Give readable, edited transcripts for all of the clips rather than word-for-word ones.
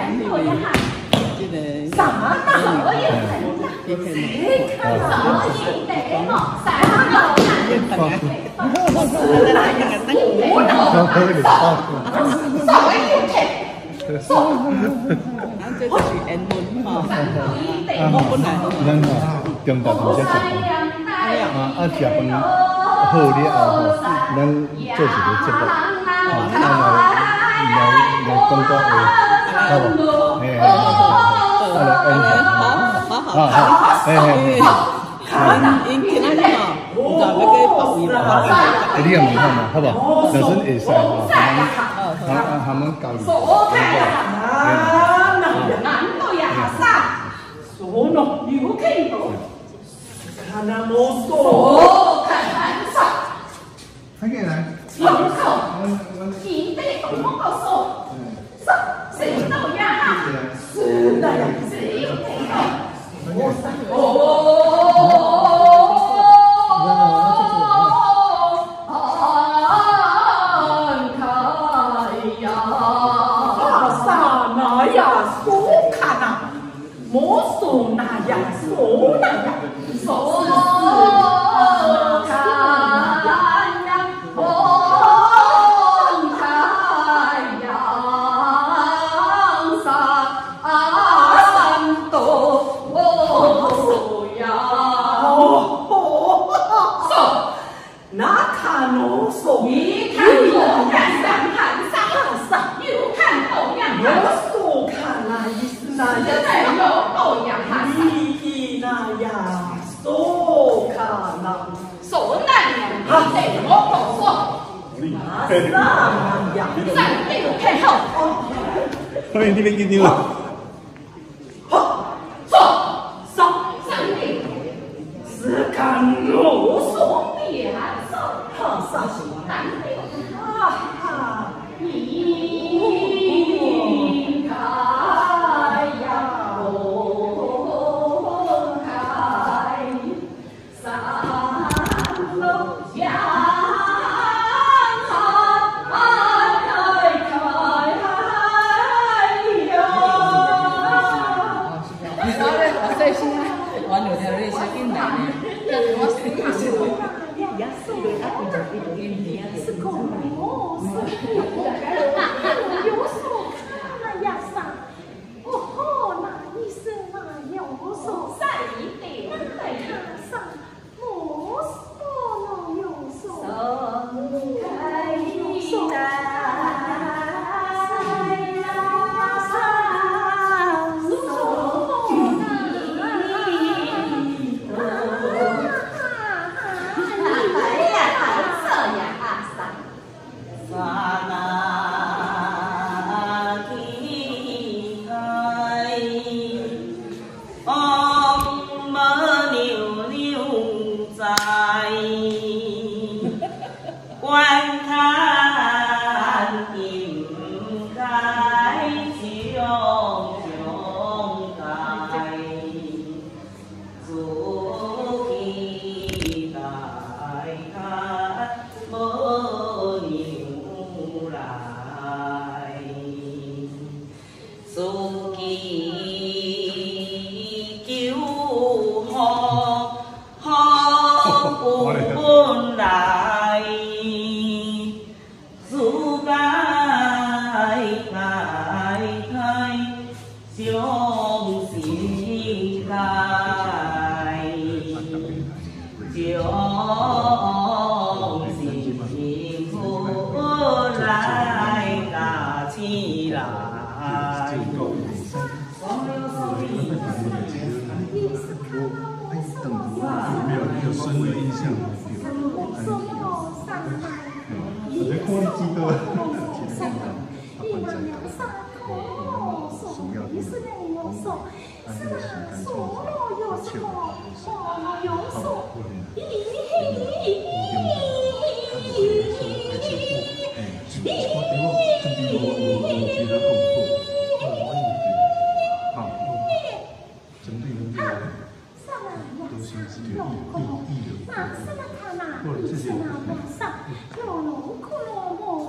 多呀哈，啥哪个也很大，谁看啥也得嘛，啥哪个也很大，啥也有钱。 这就是缘分嘛，我本来咱啊，中昼同时食饭，食饭好了后吼，咱做一个节目，来讲讲话，好无？来演因今仔日嘛，就要去报伊嘛， 你也问看嘛，好无？若阵会使吼，他们教育， 难道呀啥？说喏，有看到，看那么多，看啥？ 快点来， 老手，你得懂我告诉，谁到呀？是的呀，谁有看到？莫说那呀，说那呀，说看呀，风太阳山东呀，那看我说，一看我看上看上，又看同样看，说看那意思那呀。说那样，对我不说，那样，三六开后， 欢迎这边给你了。 好，说三六，是看我说别说，好三六，哈哈，你开呀。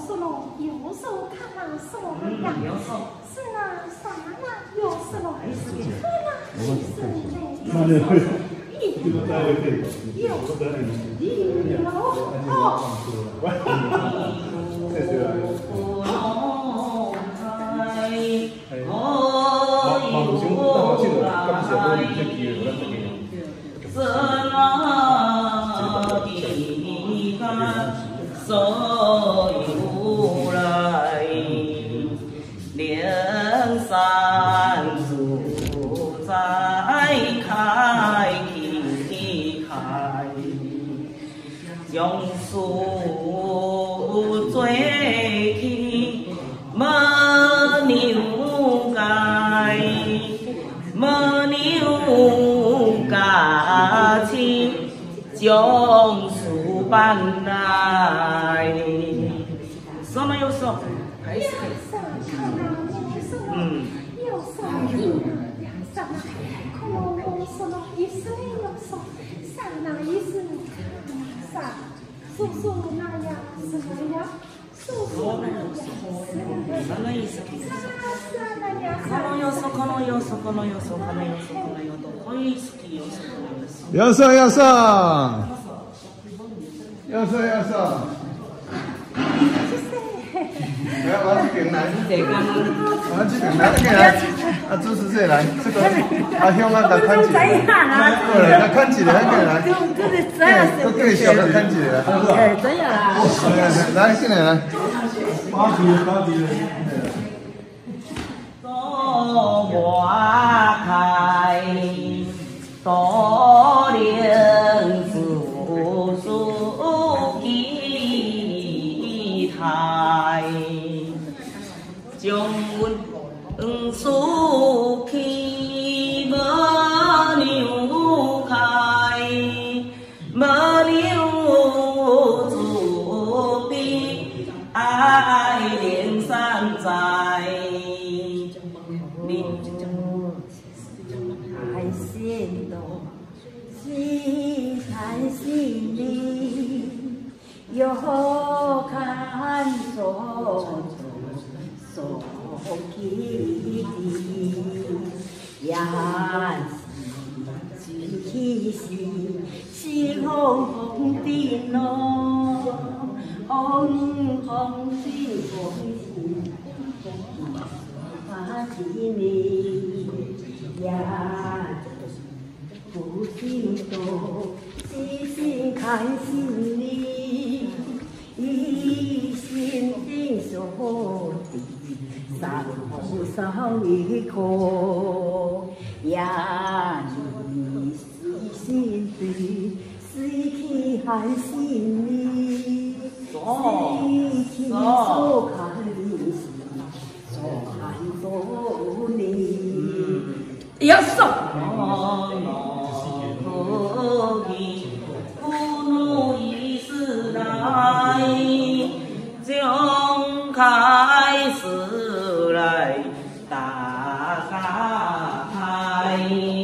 说咯，有手看那手呀，是那啥那有手咯，看那是嘞。 用树做起，没牛改，没牛改起，将树搬来。什么有说？还是有手两手那，可能有手咯，一手有手，上那一手啥？叔叔那呀，什么呀？叔叔那呀， 什么意思？可能有手，可能有手，可能有手，可能有手，可能有手，可以是有手， 要上要上，要上要上。来，我这边来，我这边来，这个来，主持这来，这个阿兄啊，来看起来，过来，来看起来，那个来，都对小的看起来， 哎，这样啊， 来，进来来，八级， 多花开，多莲树树一台。将阮树起无牛开，无牛自比爱莲山在。 爱心多，心看心里，有看所。所记呀，是是红红的咯，红红的红心，花的你呀，不心多，细心看心里，一心的所的。三后少一个呀，你细心的，细去看心里，细去所看的是所看所你。 要送。不怒一时来，将开始来打开。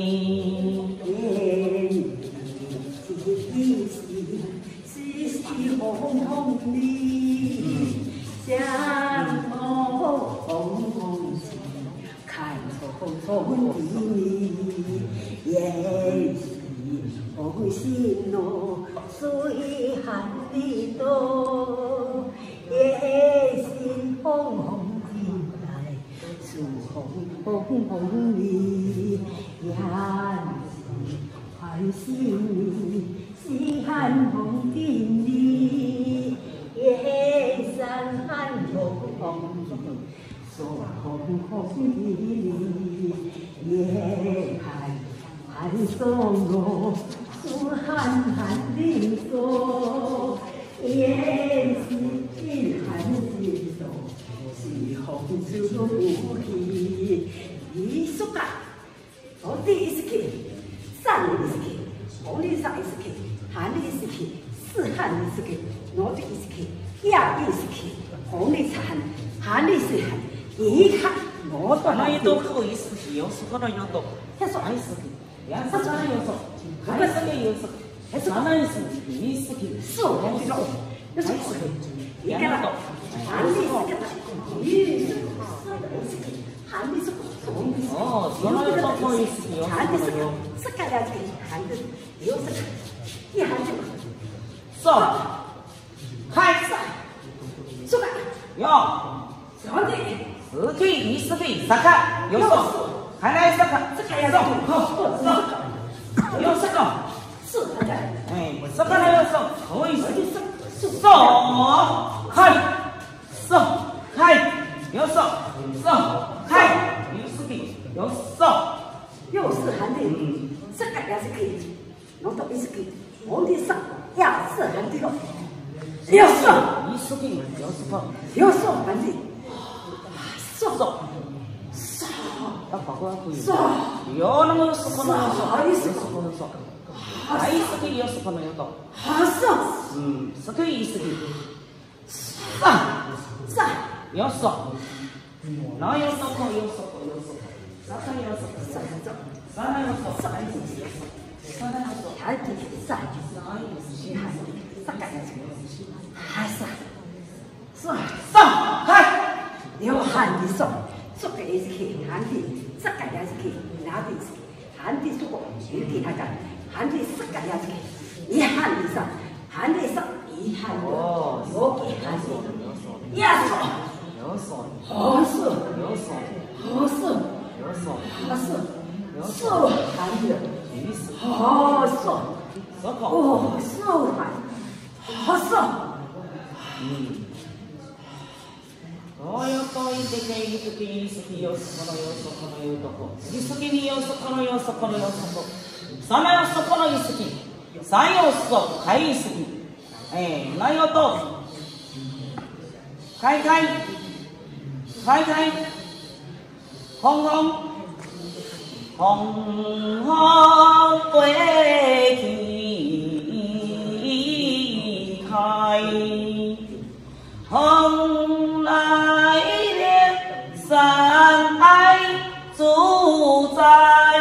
红红的，像红红的，看红红的，也是红心咯，水含的多，也是红红的来，树红红红的，也是欢喜的。是寒风的你，夜山寒风风，说红红的你，夜寒松落，说寒寒的松，夜是寒的松，是红树皮，一树干，我第一次去，上一次去，红的上一次去。寒的一时期，四寒的一时期，我的一时期，亚的一时期，红的是寒，寒的是寒，一看我都那一都可以时期，有时可能有多，他说还时期，两三年有说，不管什么有时，还是哪一时期，一时期，是红的咯，那是时期， 你看嘛，韩地是个玉是韩地是红的， 哦，そのよそこいすきよ。 韩地是个这个了这个韩地有这个，一韩就そう。開始。 出来， よ。 兄弟， 好きいすき坂よそ。離れ坂。 这个要そう。よそこ。 是大家， そこのよそ。おいすき。そう。はい。そう。はい。よそ。そう。はい。ゆすき。よそ。 又是韩地，这个也是可以，弄到一是可以，红的上也是韩地了，又是いすき。よそこ。 又是韩地， そう。 そう。 あ、ここは冬。 そう。 よのよそこのよそ。 そうよそこのよそ。はいすきよそこのよと。 好是。 すくいすき。 さよそ。なよそこよそこよそこ。さかよそこ。さなよそこ。さなよそこ。 韩地さ是韩地，这个也是，还是是さあ、はい。 有韩地说，这个也是可以韩地，这个也是可以，哪里是韩地说过，你给他讲，韩地这个也是可以，一韩地上，韩地上一韩地，有给韩地，也是。 よそ。 好是， よそ。 好是， よそ。 好是，是韩地， いすき。 好是。 そこ。 哦，是好是。 およといてけいすきいすきよそこのよそこのよとこ。いすきによそこのよそこのよそこ。さなよそこのいすき。さよそかいすき。なよと。かいかい。かいかい。ほんほん。ほんほんぽえき。开，蓬莱连山爱主宰，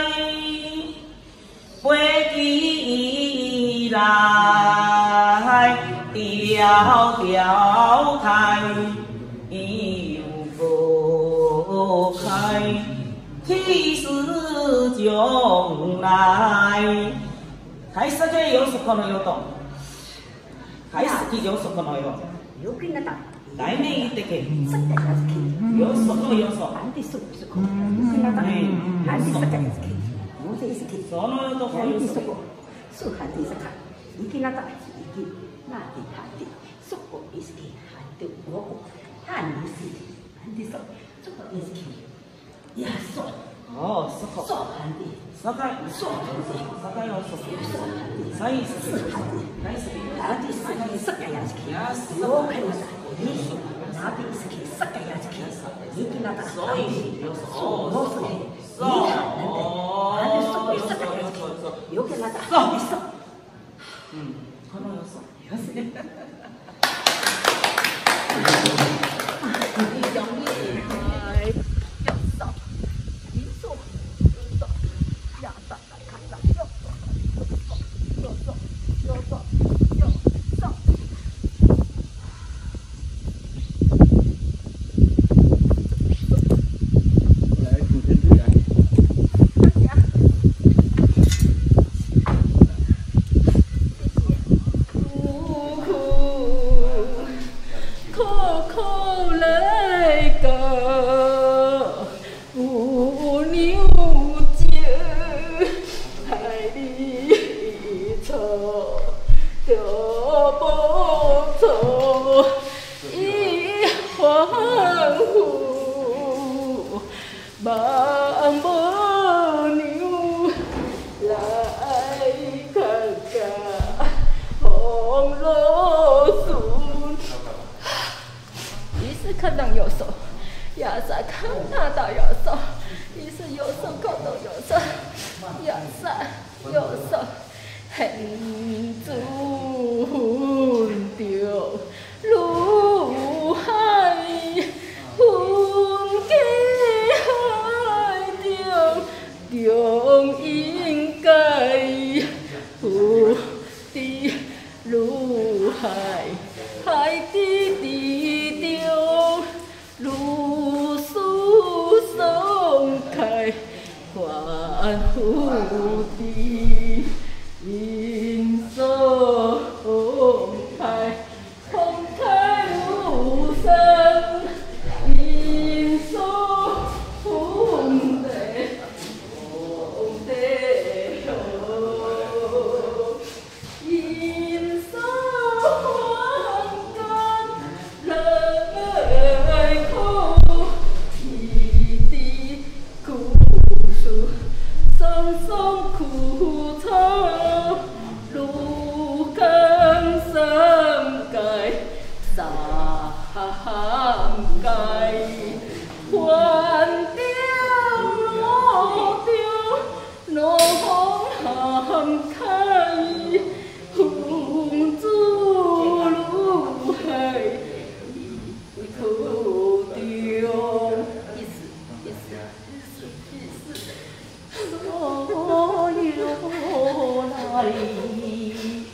飞起来，迢迢台，又不开，天使将来，开始嘅有什么のよと。はい、好きよそこのよ。 よくなった。 来年行ってけ。 さっきやつき。 よそこよそ。 ハンディスコ。よくなった。ハンディスコやつき。もうでいすき。 そのよとこハンデよそ。 ィスコ。そうハンディスコ。いきなった。いきなってハンディ。そこいすき。ハンディお。ハンディスキ。ハンディスコ。そこいすき。いやそう。 ああ、そこ。 そうハンディ。 さかい。 そうハンディ。 さかいよそ。 そうハンディ。 さいすき。 ハンディ。 はいすき。 ハンディスキ。さっきやつき。 やすき。 よくなった。ナビスキ、さっきやつき。いきなった。 そういよそ。 そうそう。 そう。 ハンディスコいさっきやつき。よくなった。ハンディスコ。 このよそ。 看到右手，亚萨看到右手，于是右手看到右手，亚萨右手很准着如海，风给海中中应该浮的如海，海底的。 银手开，空开无声，银手红的红的哦，银手黄干来口，一滴苦树，声声苦草，路更深界，三界换掉落掉，落红开，红珠路海，土丢，意思，所有那里。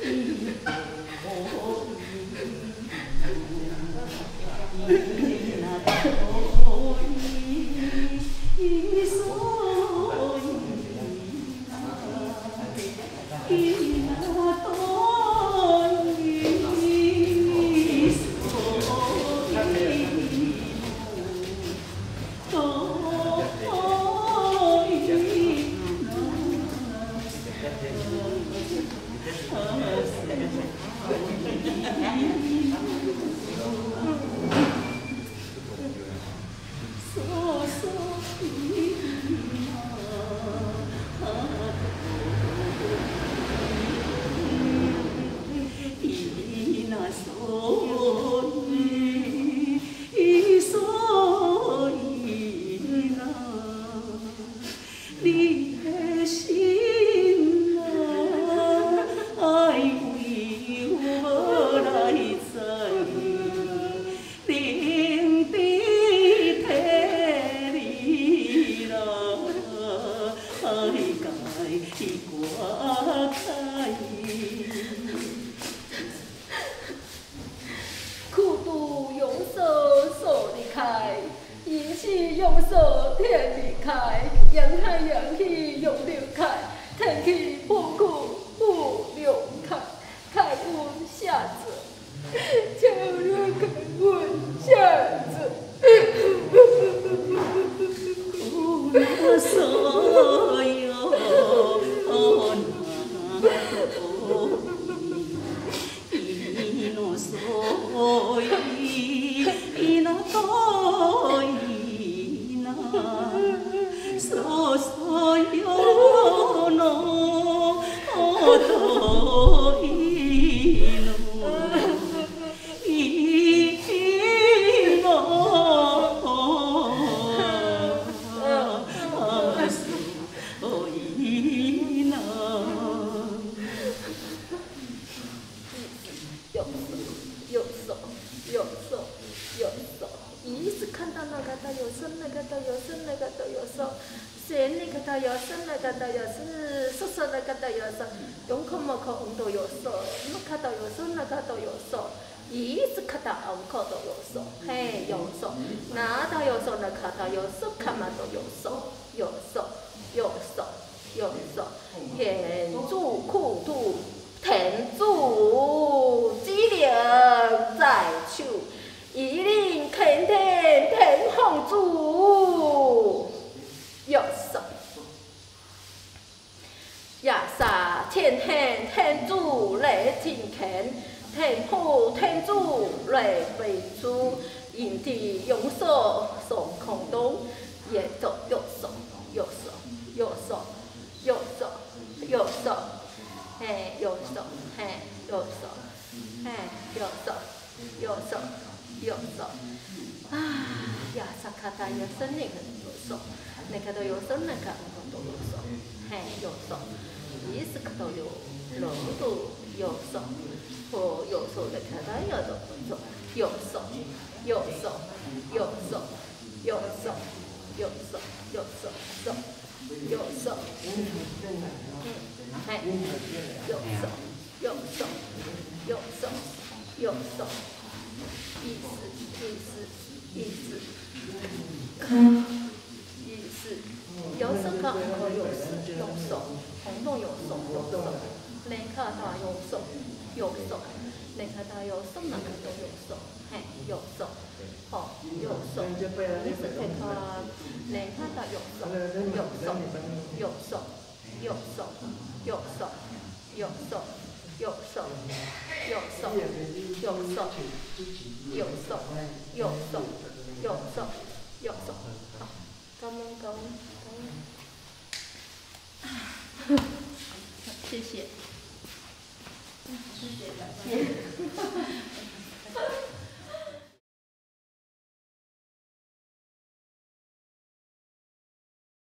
你的心啊，爱为我来知，冷冰体你啦，爱解挂开。苦度用手手离开，银器用手天离开，阳开阳气用流开，天气不苦不流开，开运下者，就如开运下者。我所有所以那多以那所有那多以那以那所以那。一是看到那个的有声，那个的有声，那个的有声，弦那个的有声，那个的有声，说说那个的有声，用口没口红都有声，那个的有声，那个的有声，一是看到红口都有声，嘿有声，那的有声，那个的有声，看嘛都有声，有声，有声，有声，天主苦度，天主机灵在手。一令肯天天皇主，有手亚萨天天天主来进肯，天父天主来背主，因地用手送空洞，也走右手右手右手右手右手，嘿右手嘿右手嘿右手右手。有手啊，呀，萨卡达有声那个有手，那个都有声，那个都有手，嘿，有手，一是个都有，两个都有手，或有手那个都有的手，有手，有手，有手，有手，有手，有手，手，有手，嘿，有手，有手，有手，有手。意思，有手跟红口有事，用手，红洞有手哪个都右手，嘿，右手，好，右手，你是可以连它的右手，右手，右手，右手，右手，右手，右手，右手，右手，右手，右手，右手，右手，好，感恩感恩感恩，谢谢。谢谢，感谢。